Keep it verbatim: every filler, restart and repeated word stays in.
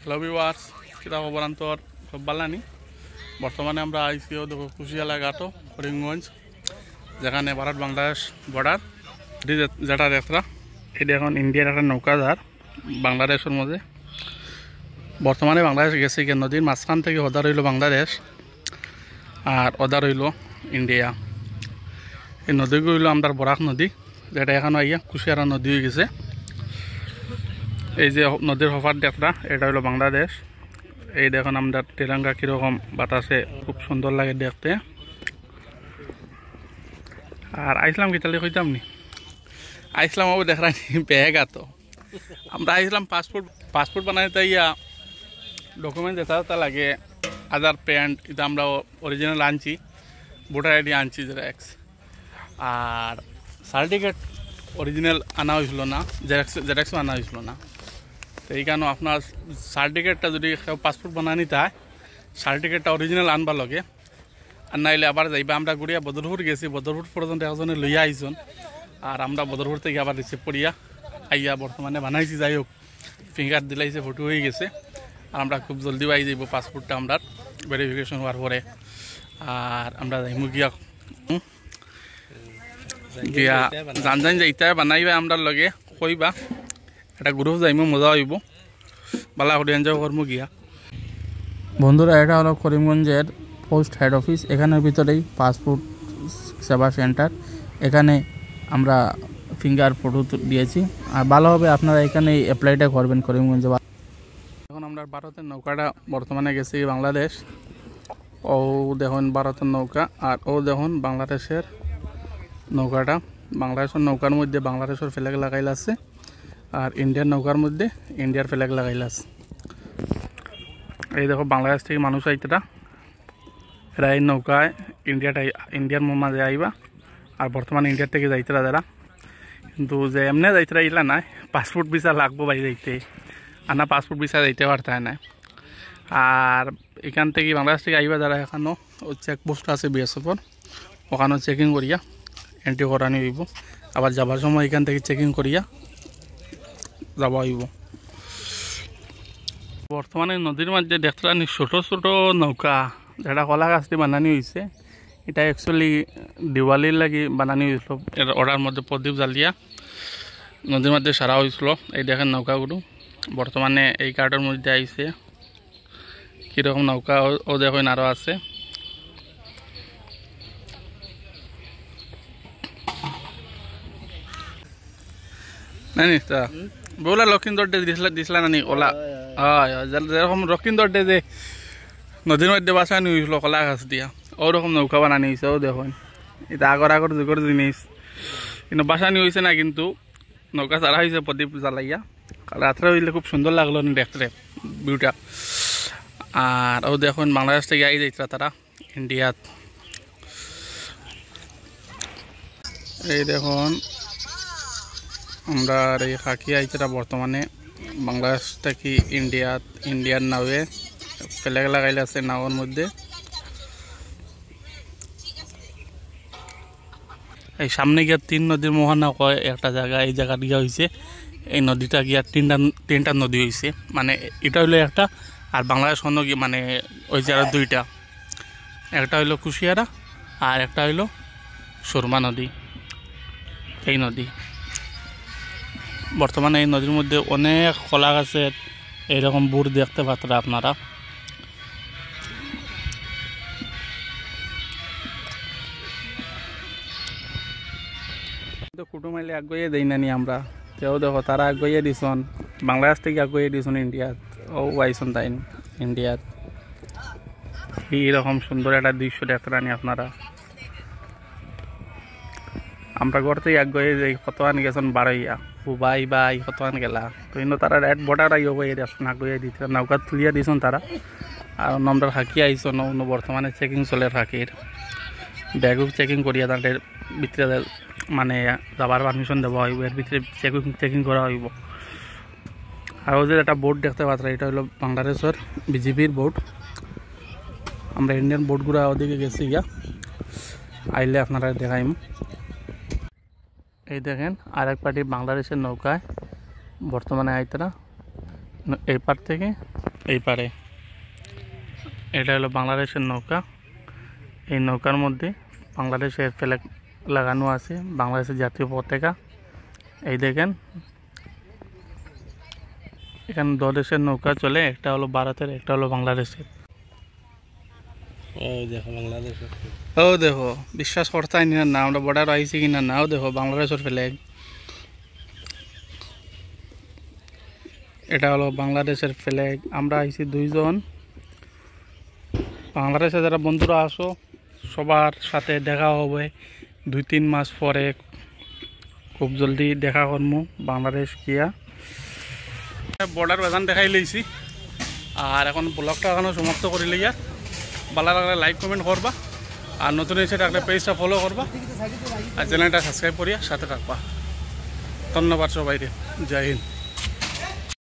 Hello viewers, কিরা খবর আন্তর সব বালানি। বর্তমানে আমরা আইসিও দেখো কুশিয়ালা ঘাটো করিমগঞ্জ, যেখানে ভারত বাংলাদেশ বর্ডার যেটা যাত্রা। এটা এখন ইন্ডিয়ার একটা নৌকাধার বাংলাদেশের মধ্যে। বর্তমানে বাংলাদেশ গেছে কি নদীর মাঝখান থেকে ওদা রইল বাংলাদেশ আর ওদা রইল ইন্ডিয়া। এই নদীগুলো হইল আমাদের বরাক নদী, যেটা এখন আইয়া কুশিয়ারা নদী হয়ে গেছে। এই যে নদীর হফার দেখরা এটা হলো বাংলাদেশ। এই দেখুন আমরা তিরঙ্গা কীরকম বাতাসে খুব সুন্দর লাগে দেখতে। আর আইসলাম কি তাহলে কইতাম নি আইসলাম ও দেখরা নি ব্যাগ আতো আমরা আইসলাম পাসপোর্ট পাসপোর্ট বানাইতে ইয়া ডকুমেন্ট যেটা লাগে, আধার প্যান্ট এটা আমরা অরিজিনাল আনছি, ভোটার আইডি আনছি জেরক্স, আর সার্টিফিকেট অরিজিনাল আনা হয়েছিল না, জেরক্স জেরক্সও আনা হয়েছিল না। তো এই কারণে আপনার সার্টিফিকেটটা যদি পাসপোর্ট বানায় নিতে হয়, সার্টিফিকেটটা অরিজিনাল আনবা লগে, আর নাইলে আবার যাইবা। আমরা ঘুরিয়া বদরপুর গেছি, বদরপুর পর্যন্ত একজনে লইয়া আইসন, আর আমরা বদরপুর থেকে আবার রিসিভ করিয়া আইয়া বর্তমানে বানাইছি। যাই হোক, ফিঙ্গার দিলাইছে, ফটো হয়ে গেছে, আর আমরা খুব জলদি পাই যাইব পাসপোর্টটা আমরা ভেরিফিকেশন হওয়ার পরে। আর আমরা যাইমু গিয়া গিয়া জান জান যাইতে বানাইবা আমরা লগে কইবা, একটা গ্রুপ যাইমু, মজা হইব, বালা করে এনজয় করবো গিয়া। বন্ধুরা, এটা হলো করিমগঞ্জের পোস্ট হেড অফিস। এখানের ভিতরেই পাসপোর্ট সেবা সেন্টার। এখানে আমরা ফিঙ্গার ফটো দিয়েছি, আর ভালো হবে আপনারা এখানে অ্যাপ্লাইটা করবেন করিমগঞ্জে। এখন আমরা ভারতের নৌকাটা বর্তমানে গেছি বাংলাদেশ। ও দেখুন ভারতের নৌকা, আর ও দেখুন বাংলাদেশের নৌকাটা। বাংলাদেশের নৌকার মধ্যে বাংলাদেশের ফ্ল্যাগ লাগাইল আছে, আর ইন্ডিয়ার নৌকার মধ্যে ইন্ডিয়ার ফ্ল্যাগ লাগাইল আছে। এই দেখো বাংলাদেশ থেকে মানুষ আইতরা, এরা এই নৌকায় ইন্ডিয়াটা ইন্ডিয়ার মাঝে আইবা, আর বর্তমানে ইন্ডিয়ার থেকে যাইতরা যারা। কিন্তু যে এমনি যাইতরা ইলা নাই, পাসপোর্ট ভিসা লাগবো বাই যাইতে, আর না পাসপোর্ট ভিসা যাইতে পারতে না। আর এখান থেকে বাংলাদেশ থেকে আইবা যারা, এখানেও চেকপোস্ট আছে বিএসএফর, ওখানেও চেকিং করিয়া এন্ট্রি করানি হইব। আবার যাবার সময় এখান থেকে চেকিং করিয়া যাওয়া হইব। বর্তমানে নদীর মধ্যে দেখলাম ছোট ছোট নৌকা, যেটা কলা গাছ দিয়ে বানানি হয়েছে। এটা অ্যাকচুয়ালি দিওয়ালির লাগি বানানি হয়েছিল। এর ওটার মধ্যে প্রদীপ জ্বালিয়া নদীর মধ্যে সারা হয়েছিল। এই দেখেন নৌকাগুলো বর্তমানে এই কার্ডের মধ্যে আইছে। কীরকম নৌকা ও দেখেন আরও আছে। নাই নিশ্চয় বলা লক্ষিন্দর ডে দিছিলা দিছিলা নানি ওলা, হয় যেরকম লক্ষিন্দর ডে যে নদীর মধ্যে বাসানি হয়েছিল কলা গাছ দিয়া, ওরকম নৌকা বানানি হয়েছে। ও দেখুন এটা আগর আগর যুগের জিনিস, কিন্তু বাসানি হয়েছে না, কিন্তু নৌকা চারা হয়েছে প্রদীপ জ্বালাইয়া। রাত্রে হইলে খুব সুন্দর লাগলো দেখতে ভিউটা। আর ও দেখুন বাংলাদেশ থেকে আই যাইতরা তারা ইন্ডিয়াত। এই দেখুন আমরা এই খাকি আইতরা বর্তমানে বাংলাদেশ থেকে ইন্ডিয়াত, ইন্ডিয়ার নাওয়ে ফ্ল্যাগ লাগাইলে আছে নাওয়ের মধ্যে। এই সামনে গিয়া তিন নদীর মোহনা কয় একটা জায়গা, এই জায়গা গিয়া হয়েছে। এই নদীটা গিয়া তিনটা তিনটা নদী হয়েছে, মানে এটা হইলো একটা, আর বাংলাদেশ অন্য মানে ওই জায়গা দুইটা, একটা হইলো কুশিয়ারা আর একটা হইলো সুরমা নদী। এই নদী বর্তমানে এই নদীর মধ্যে অনেক কলা গাছের এইরকম বুড় দেখতে পাচ্ছেন আপনারা। কুটুমাইলে আগুয়ে দেই নানি আমরা, তেও দেখো তারা আগুয়ে দিছন, বাংলাদেশ থেকে আগুয়ে দিছন ইন্ডিয়াত, ও আইসন তাই ইন্ডিয়াত। এইরকম সুন্দর একটা দৃশ্য দেখতে রানি আপনারা। আমরা ঘর থেকে আগুয়ে যাই, কতখান গেছেন বারোইয়া বাই বাই কতখান গেলা, তো ইনো তারা রেড বর্ডার আইও আসুন আগুয়ে দিতে নৌকা তুলিয়া দিছন তারা। আর নম্বর হাকি আইসন বর্তমানে চেকিং চলে হাকির, ব্যাগও চেকিং করিয়া তাদের ভিতরে মানে যাবার পারমিশন দেওয়া হইব, এর ভিতরে চেকিং চেকিং করা হইব। আর যে একটা বোর্ড দেখতে পাচ্ছেন, এটা হলো বাংলাদেশের বিজেপির বোর্ড। আমরা ইন্ডিয়ান বোর্ডগুলো ওদিকে গেছি গিয়া, আইলে আপনারা দেখাইম। এই দেখেন আর এক পার্টি বাংলাদেশের নৌকায় বর্তমানে আইতরা এই পার থেকে এই পারে এটা হলো বাংলাদেশের নৌকা। এই নৌকার মধ্যে বাংলাদেশের ফ্ল্যাগ লাগানো আছে, বাংলাদেশের জাতীয় পতাকা। এই দেখেন এখানে দু দেশের নৌকা চলে, একটা হলো ভারতের, একটা হলো বাংলাদেশের। ও দেখো বিশ্বাস করতাই না, আমরা বর্ডার আইছি কিনা না। ও দেখো বাংলাদেশের ফ্ল্যাগ, এটা হলো বাংলাদেশের ফ্ল্যাগ। আমরা আইছি দুইজন। বাংলাদেশে যারা বন্ধুরা আসো সবার সাথে দেখা হবে দুই তিন মাস পরে, খুব জলদি দেখা করবো বাংলাদেশ গিয়া। বর্ডার বাজান দেখাই লইছি, আর এখন ব্লগটা এখনো সমাপ্ত করে লইয়া। ভালো লাগলে লাইক কমেন্ট করবা, আর নতুন এসে থাকলে পেজটা ফলো করবা, আর চ্যানেলটা সাবস্ক্রাইব করিয়া সাথে থাকবা। ধন্যবাদ সবাইকে, জয় হিন্দ।